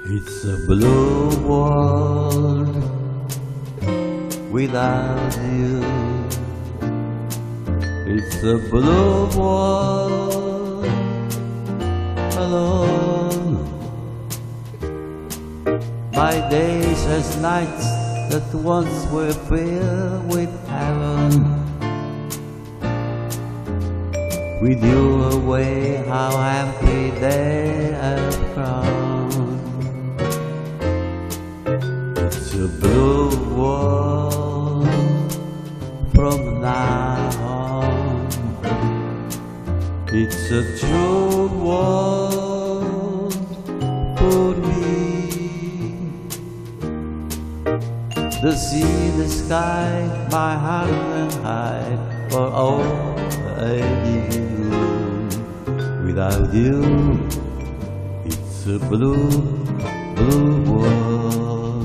It's a blue world without you. It's a blue world alone. My days as nights that once were filled with heaven. With you away, how empty they have grown. It's a blue world from now on. It's a true world for me. The sea, the sky, my heart and hide for all I do. Without you, it's a blue, blue world.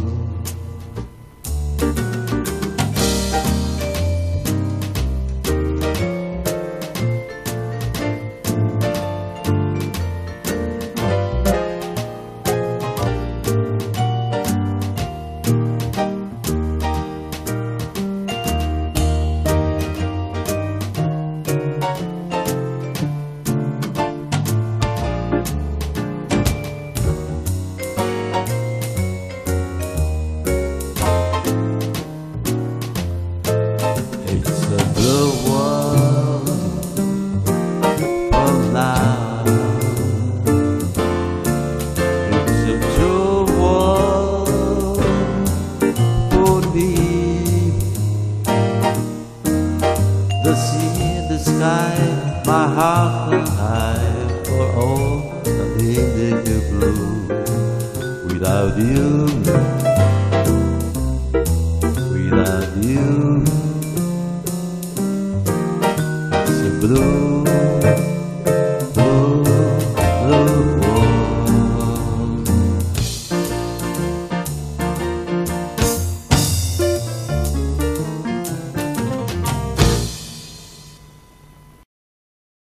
The sea, the sky, my heart and I, for all the day that you blue. Without you,